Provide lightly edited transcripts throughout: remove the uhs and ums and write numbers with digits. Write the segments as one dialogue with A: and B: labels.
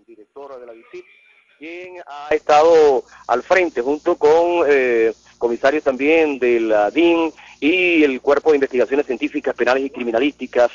A: director de la DICIT, quien ha estado al frente junto con comisarios también de la DIN y el Cuerpo de Investigaciones Científicas, Penales y Criminalísticas,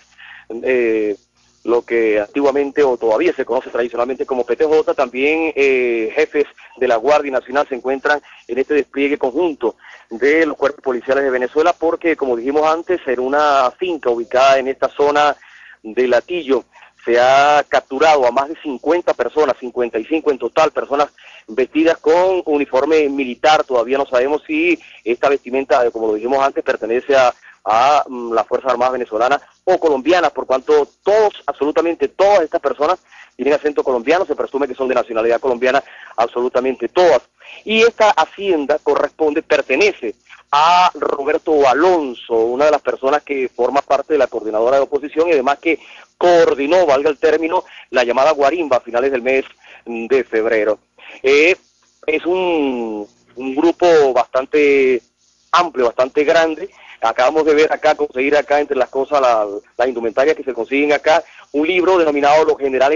A: lo que antiguamente o todavía se conoce tradicionalmente como PTJ. También jefes de la Guardia Nacional se encuentran en este despliegue conjunto de los cuerpos policiales de Venezuela, porque, como dijimos antes, en una finca ubicada en esta zona de Latillo se ha capturado a más de 50 personas, 55 en total, personas vestidas con uniforme militar. Todavía no sabemos si esta vestimenta, como lo dijimos antes, pertenece a las Fuerzas Armadas venezolanas o colombianas, por cuanto todos, absolutamente todas estas personas tienen acento colombiano, se presume que son de nacionalidad colombiana, absolutamente todas. Y esta hacienda pertenece a Roberto Alonso, una de las personas que forma parte de la coordinadora de oposición y además que coordinó, valga el término, la llamada guarimba a finales del mes de febrero. Es un grupo bastante amplio, bastante grande. Acabamos de ver acá, conseguir acá entre las cosas, las indumentarias que se consiguen acá, un libro denominado Los Generales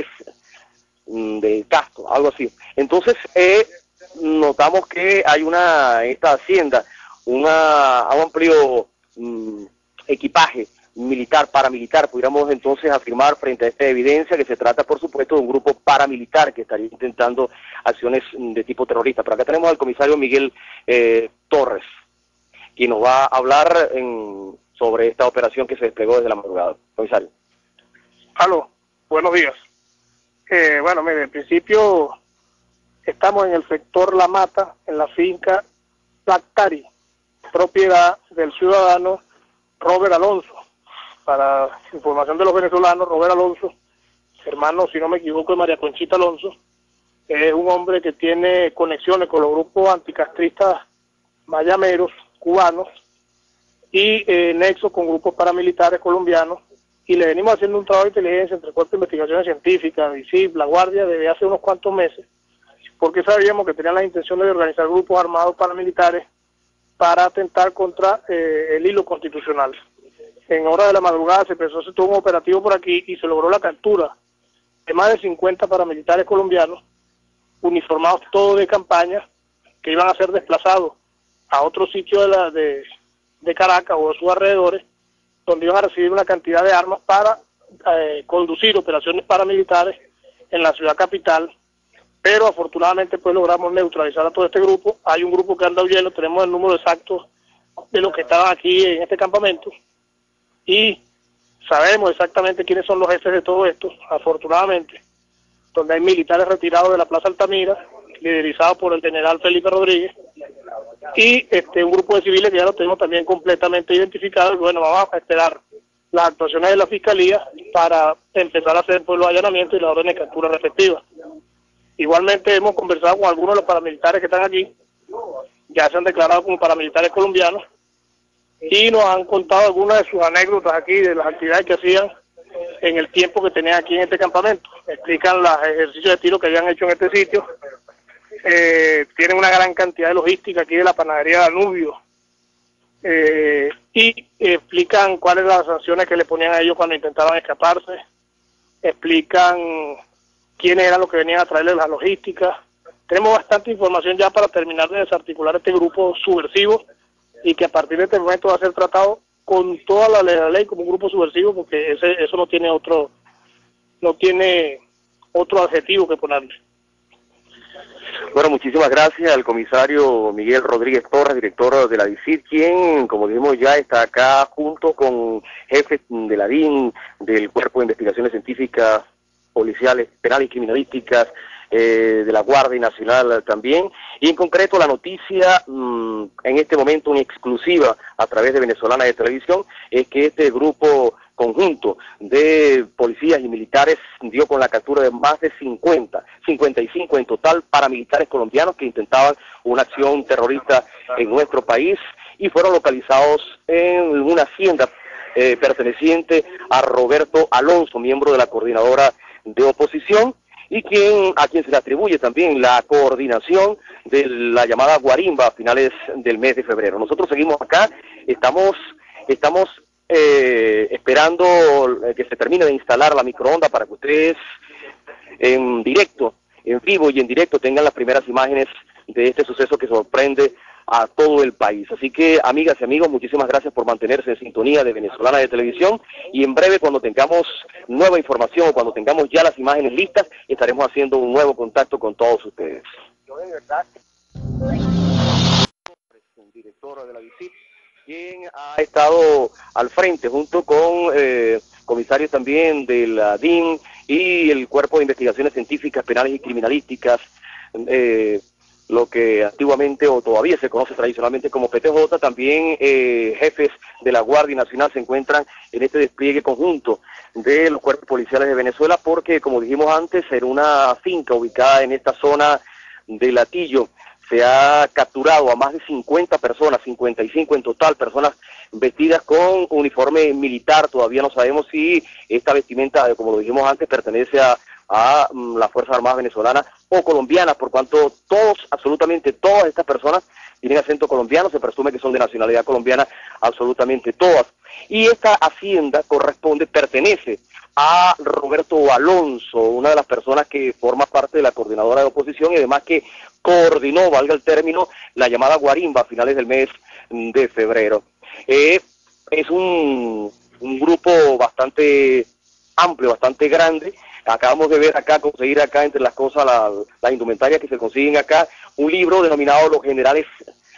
A: de Castro, algo así. Entonces, notamos que hay esta hacienda, un amplio equipaje militar, paramilitar. Pudiéramos entonces afirmar frente a esta evidencia que se trata, por supuesto, de un grupo paramilitar que estaría intentando acciones de tipo terrorista. Pero acá tenemos al comisario Miguel Torres, quien nos va a hablar sobre esta operación que se desplegó desde la madrugada. Comisario.
B: Aló, buenos días. Bueno, mire, en principio estamos en el sector La Mata, en la finca Lactari, propiedad del ciudadano Robert Alonso. Para información de los venezolanos, Robert Alonso, hermano, si no me equivoco, de María Conchita Alonso, es un hombre que tiene conexiones con los grupos anticastristas mayameros, cubanos, y nexos con grupos paramilitares colombianos, y le venimos haciendo un trabajo de inteligencia entre el Cuerpo de Investigaciones Científicas, DICIT, la Guardia, desde hace unos cuantos meses, porque sabíamos que tenían las intenciones de organizar grupos armados paramilitares para atentar contra el hilo constitucional. En hora de la madrugada se tuvo un operativo por aquí y se logró la captura de más de 50 paramilitares colombianos, uniformados todos de campaña, que iban a ser desplazados a otro sitio de Caracas o de sus alrededores, donde iban a recibir una cantidad de armas para conducir operaciones paramilitares en la ciudad capital. Pero afortunadamente pues logramos neutralizar a todo este grupo. Hay un grupo que anda huyendo, tenemos el número exacto de los que estaban aquí en este campamento y sabemos exactamente quiénes son los jefes de todo esto, afortunadamente, donde hay militares retirados de la Plaza Altamira, liderizados por el general Felipe Rodríguez, y un grupo de civiles que ya lo tenemos también completamente identificado. Y bueno, vamos a esperar las actuaciones de la Fiscalía para empezar a hacer pues, los allanamientos y las órdenes de captura respectivas. Igualmente hemos conversado con algunos de los paramilitares que están aquí, ya se han declarado como paramilitares colombianos, y nos han contado algunas de sus anécdotas aquí, de las actividades que hacían en el tiempo que tenían aquí en este campamento. Explican los ejercicios de tiro que habían hecho en este sitio. Tienen una gran cantidad de logística aquí de la panadería Danubio, y explican cuáles eran las sanciones que le ponían a ellos cuando intentaban escaparse, explican quiénes eran los que venían a traerles la logística. Tenemos bastante información ya para terminar de desarticular este grupo subversivo y que a partir de este momento va a ser tratado con toda la ley como un grupo subversivo, porque eso no tiene otro adjetivo que ponerle.
A: Bueno, muchísimas gracias al comisario Miguel Rodríguez Torres, director de la DICIT, quien, como dijimos, ya está acá junto con jefes de la DIN, del Cuerpo de Investigaciones Científicas, Policiales, Penales y Criminalísticas, de la Guardia Nacional también, y en concreto la noticia en este momento en exclusiva a través de Venezolana de Televisión es que este grupo conjunto de policías y militares dio con la captura de más de 55 en total paramilitares colombianos que intentaban una acción terrorista en nuestro país y fueron localizados en una hacienda perteneciente a Roberto Alonso, miembro de la coordinadora de oposición, y a quien se le atribuye también la coordinación de la llamada guarimba a finales del mes de febrero. Nosotros seguimos acá, estamos esperando que se termine de instalar la microonda para que ustedes en directo, en vivo y en directo, tengan las primeras imágenes de este suceso que sorprende a todo el país. Así que, amigas y amigos, muchísimas gracias por mantenerse en sintonía de Venezolana de Televisión, y en breve, cuando tengamos nueva información o cuando tengamos ya las imágenes listas, estaremos haciendo un nuevo contacto con todos ustedes. Yo de verdad, el director de la DICIT, quien ha estado al frente junto con comisarios también de la DIN y el Cuerpo de Investigaciones Científicas, Penales y Criminalísticas, lo que antiguamente o todavía se conoce tradicionalmente como PTJ, también jefes de la Guardia Nacional se encuentran en este despliegue conjunto de los cuerpos policiales de Venezuela, porque, como dijimos antes, en una finca ubicada en esta zona de Latillo se ha capturado a más de 50 personas, 55 en total, personas vestidas con uniforme militar. Todavía no sabemos si esta vestimenta, como lo dijimos antes, pertenece a las Fuerzas Armadas venezolanas o colombianas, por cuanto todos, absolutamente todas estas personas tienen acento colombiano, se presume que son de nacionalidad colombiana, absolutamente todas. Y esta hacienda pertenece a Roberto Alonso, una de las personas que forma parte de la coordinadora de oposición y además que coordinó, valga el término, la llamada guarimba a finales del mes de febrero. Es un grupo bastante amplio, bastante grande. Acabamos de ver acá, conseguir acá entre las cosas, las indumentarias que se consiguen acá, un libro denominado Los Generales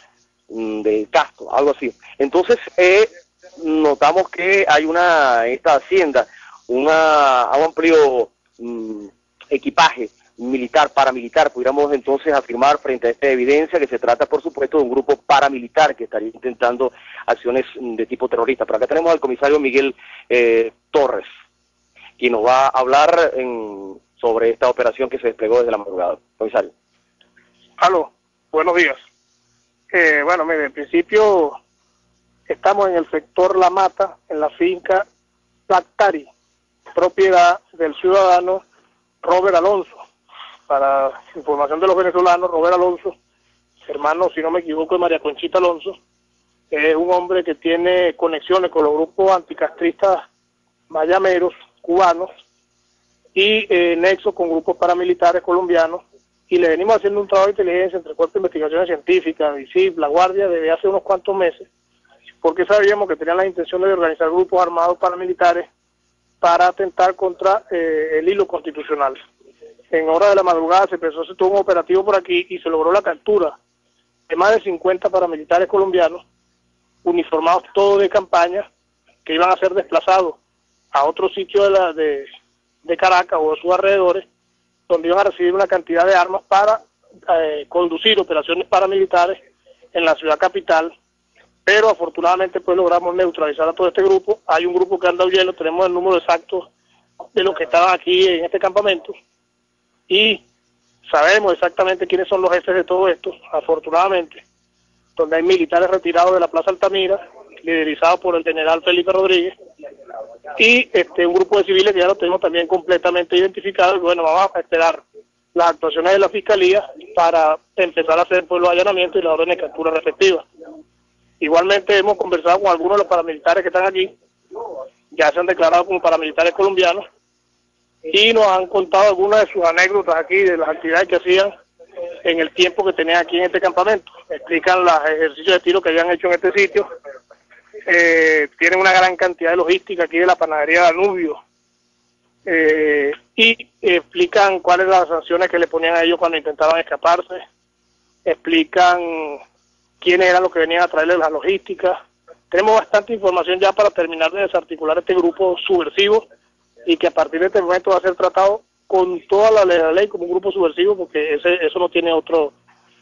A: de Castro, algo así. Entonces, notamos que hay esta hacienda, un amplio equipaje militar, paramilitar, pudiéramos entonces afirmar frente a esta evidencia que se trata, por supuesto, de un grupo paramilitar que estaría intentando acciones de tipo terrorista. Pero acá tenemos al comisario Miguel Torres, quien nos va a hablar sobre esta operación que se desplegó desde la madrugada. Comisario.
B: Aló, buenos días. Bueno, mire, en principio estamos en el sector La Mata, en la finca Lactari, propiedad del ciudadano Robert Alonso. Para información de los venezolanos, Robert Alonso, hermano, si no me equivoco, de María Conchita Alonso, es un hombre que tiene conexiones con los grupos anticastristas mayameros, cubanos, y nexo con grupos paramilitares colombianos, y le venimos haciendo un trabajo de inteligencia entre el Cuerpo de Investigaciones Científicas, DICIT, la Guardia, desde hace unos cuantos meses, porque sabíamos que tenían las intenciones de organizar grupos armados paramilitares para atentar contra el hilo constitucional. En hora de la madrugada se tuvo un operativo por aquí y se logró la captura de más de 50 paramilitares colombianos, uniformados todos de campaña, que iban a ser desplazados a otro sitio de Caracas o de sus alrededores, donde iban a recibir una cantidad de armas para conducir operaciones paramilitares en la ciudad capital. Pero afortunadamente pues logramos neutralizar a todo este grupo. Hay un grupo que anda huyendo, tenemos el número exacto de los que estaban aquí en este campamento y sabemos exactamente quiénes son los jefes de todo esto, afortunadamente, donde hay militares retirados de la Plaza Altamira, liderizados por el general Felipe Rodríguez, y un grupo de civiles que ya lo tenemos también completamente identificado. Y bueno, vamos a esperar las actuaciones de la Fiscalía para empezar a hacer pues, los allanamientos y las órdenes de captura respectivas. Igualmente hemos conversado con algunos de los paramilitares que están aquí, ya se han declarado como paramilitares colombianos, y nos han contado algunas de sus anécdotas aquí, de las actividades que hacían en el tiempo que tenían aquí en este campamento. Explican los ejercicios de tiro que habían hecho en este sitio. Tienen una gran cantidad de logística aquí de la panadería Danubio, y explican cuáles eran las sanciones que le ponían a ellos cuando intentaban escaparse, explican quiénes eran los que venían a traerles la logística. Tenemos bastante información ya para terminar de desarticular este grupo subversivo y que a partir de este momento va a ser tratado con toda la ley como un grupo subversivo, porque eso no tiene otro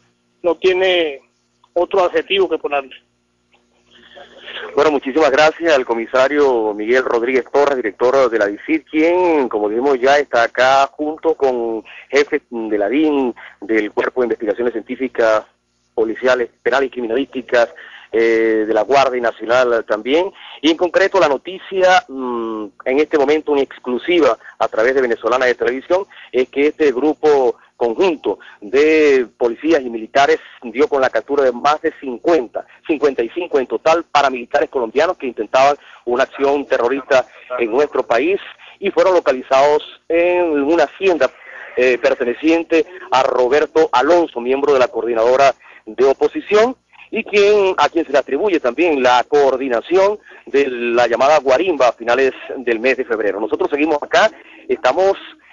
B: adjetivo que ponerle.
A: Bueno, muchísimas gracias al comisario Miguel Rodríguez Torres, director de la DICIT, quien, como dijimos ya, está acá junto con jefes de la DIN, del Cuerpo de Investigaciones Científicas, Policiales, Penales y Criminalísticas, de la Guardia Nacional también, y en concreto la noticia en este momento una exclusiva a través de Venezolana de Televisión es que este grupo conjunto de policías y militares dio con la captura de más de 55 en total paramilitares colombianos que intentaban una acción terrorista en nuestro país y fueron localizados en una hacienda perteneciente a Roberto Alonso, miembro de la coordinadora de oposición, y a quien se le atribuye también la coordinación de la llamada guarimba a finales del mes de febrero. Nosotros seguimos acá, estamos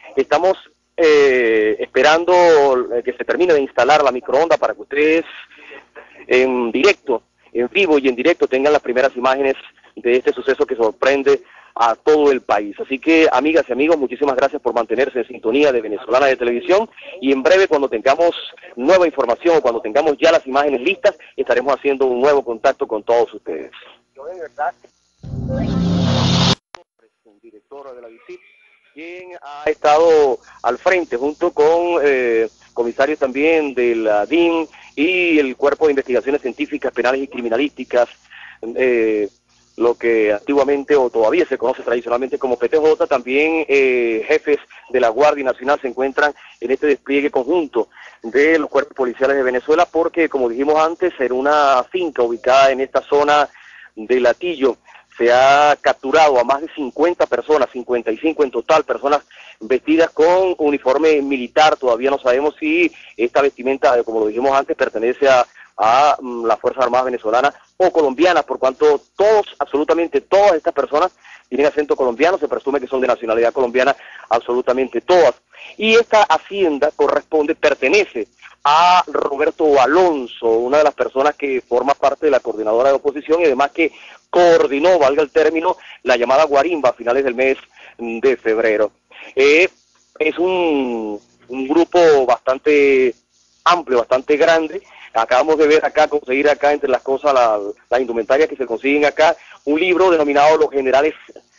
A: esperando que se termine de instalar la microonda para que ustedes en directo, en vivo y en directo tengan las primeras imágenes de este suceso que sorprende a todo el país. Así que, amigas y amigos, muchísimas gracias por mantenerse en sintonía de Venezolana de Televisión, y en breve, cuando tengamos nueva información o cuando tengamos ya las imágenes listas, estaremos haciendo un nuevo contacto con todos ustedes. Yo de verdad, el director de la VICIT, quien ha estado al frente junto con comisarios también de la DIN y el Cuerpo de Investigaciones Científicas, Penales y Criminalísticas, lo que antiguamente o todavía se conoce tradicionalmente como PTJ, también jefes de la Guardia Nacional se encuentran en este despliegue conjunto de los cuerpos policiales de Venezuela, porque, como dijimos antes, en una finca ubicada en esta zona de Latillo se ha capturado a más de 50 personas, 55 en total, personas vestidas con uniforme militar. Todavía no sabemos si esta vestimenta, como lo dijimos antes, pertenece a las Fuerzas Armadas venezolanas o colombianas, por cuanto absolutamente todas estas personas tienen acento colombiano, se presume que son de nacionalidad colombiana, absolutamente todas. Y esta hacienda pertenece a Roberto Alonso, una de las personas que forma parte de la coordinadora de oposición y además que coordinó, valga el término, la llamada guarimba a finales del mes de febrero. Es un grupo bastante amplio, bastante grande. Acabamos de ver acá, conseguir acá entre las cosas, las indumentarias que se consiguen acá, un libro denominado Los Generales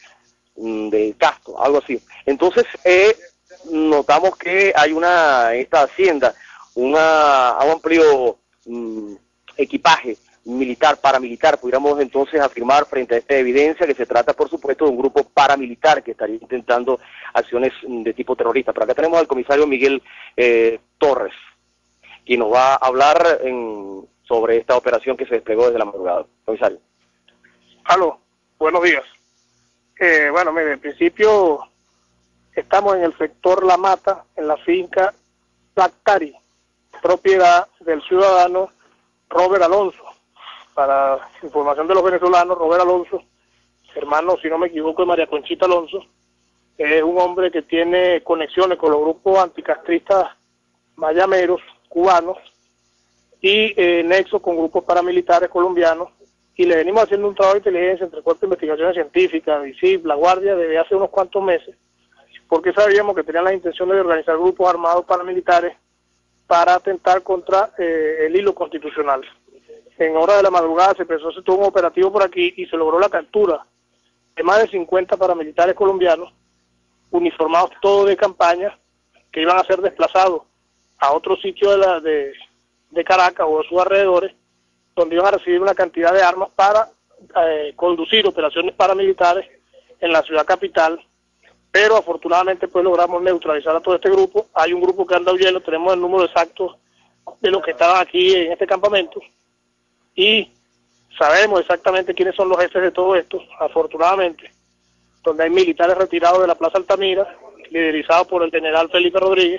A: de Castro, algo así. Entonces, notamos que hay esta hacienda, un amplio equipaje militar, paramilitar, pudiéramos entonces afirmar frente a esta evidencia que se trata, por supuesto, de un grupo paramilitar que estaría intentando acciones de tipo terrorista. Pero acá tenemos al comisario Miguel Torres, quien nos va a hablar sobre esta operación que se desplegó desde la madrugada. Comisario.
B: Aló, buenos días. Bueno, mire, en principio estamos en el sector La Mata, en la finca Lactari, propiedad del ciudadano Robert Alonso. Para información de los venezolanos, Robert Alonso, hermano, si no me equivoco, de María Conchita Alonso, es un hombre que tiene conexiones con los grupos anticastristas mayameros, cubanos, y nexos con grupos paramilitares colombianos, y le venimos haciendo un trabajo de inteligencia entre Cuerpo de Investigaciones Científicas, VICIT, La Guardia, desde hace unos cuantos meses, porque sabíamos que tenían las intenciones de organizar grupos armados paramilitares para atentar contra el hilo constitucional. En hora de la madrugada se tuvo un operativo por aquí y se logró la captura de más de 50 paramilitares colombianos, uniformados todos de campaña, que iban a ser desplazados a otro sitio de Caracas o de sus alrededores, donde iban a recibir una cantidad de armas para conducir operaciones paramilitares en la ciudad capital. Pero afortunadamente pues logramos neutralizar a todo este grupo. Hay un grupo que anda huyendo, tenemos el número exacto de los que estaban aquí en este campamento y sabemos exactamente quiénes son los jefes de todo esto, afortunadamente, donde hay militares retirados de la Plaza Altamira, liderizados por el general Felipe Rodríguez,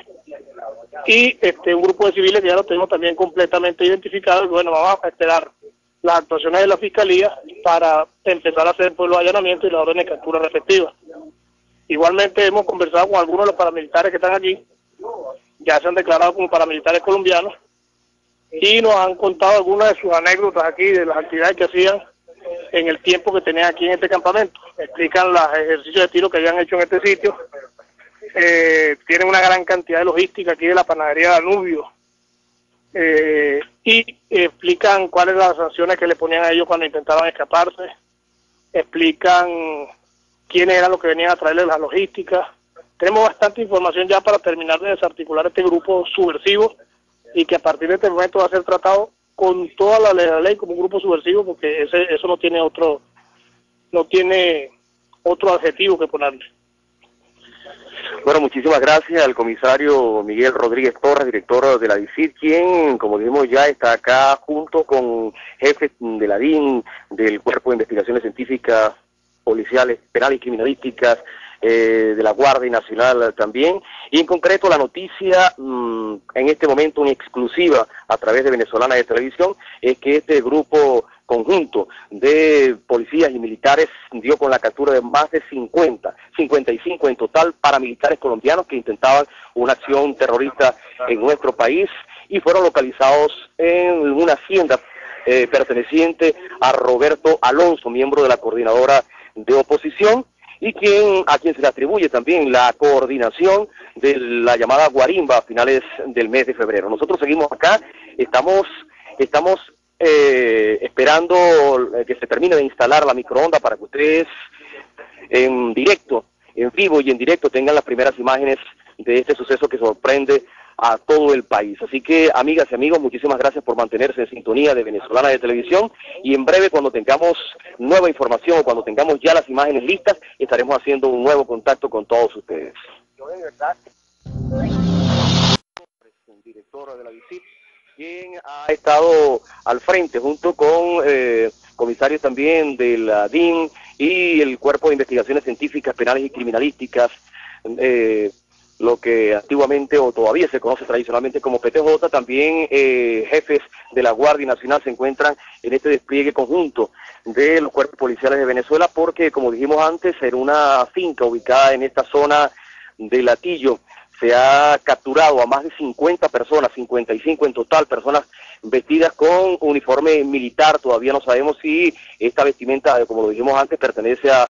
B: y un grupo de civiles que ya lo tenemos también completamente identificado. Y bueno, vamos a esperar las actuaciones de la Fiscalía para empezar a hacer pues, los allanamientos y las órdenes de captura respectivas. Igualmente hemos conversado con algunos de los paramilitares que están aquí, ya se han declarado como paramilitares colombianos, y nos han contado algunas de sus anécdotas aquí, de las actividades que hacían en el tiempo que tenían aquí en este campamento. Explican los ejercicios de tiro que habían hecho en este sitio. Tienen una gran cantidad de logística aquí de la panadería Danubio, y explican cuáles eran las sanciones que le ponían a ellos cuando intentaban escaparse, explican quiénes eran los que venían a traerles la logística. Tenemos bastante información ya para terminar de desarticular este grupo subversivo y que a partir de este momento va a ser tratado con toda la ley como un grupo subversivo, porque eso no tiene otro adjetivo que ponerle.
A: Bueno, muchísimas gracias al comisario Miguel Rodríguez Torres, director de la DICIT, quien, como dijimos ya, está acá junto con jefes de la DIN, del Cuerpo de Investigaciones Científicas, Policiales, Penales y Criminalísticas, de la Guardia Nacional también, y en concreto la noticia en este momento en exclusiva a través de Venezolana de Televisión es que este grupo conjunto de policías y militares dio con la captura de más de 55 en total paramilitares colombianos que intentaban una acción terrorista en nuestro país y fueron localizados en una hacienda perteneciente a Roberto Alonso, miembro de la coordinadora de oposición, y a quien se le atribuye también la coordinación de la llamada guarimba a finales del mes de febrero. Nosotros seguimos acá, estamos esperando que se termine de instalar la microonda para que ustedes en directo, en vivo y en directo tengan las primeras imágenes de este suceso que sorprende a todo el país. Así que, amigas y amigos, muchísimas gracias por mantenerse en sintonía de Venezolana de Televisión, y en breve, cuando tengamos nueva información o cuando tengamos ya las imágenes listas, estaremos haciendo un nuevo contacto con todos ustedes. Yo de verdad, directora de la VICIP, quien ha estado al frente junto con comisarios también de la DIN y el Cuerpo de Investigaciones Científicas, Penales y Criminalísticas, lo que antiguamente o todavía se conoce tradicionalmente como PTJ, también jefes de la Guardia Nacional se encuentran en este despliegue conjunto de los cuerpos policiales de Venezuela, porque, como dijimos antes, en una finca ubicada en esta zona de Latillo se ha capturado a más de 50 personas, 55 en total, personas vestidas con uniforme militar. Todavía no sabemos si esta vestimenta, como lo dijimos antes, pertenece a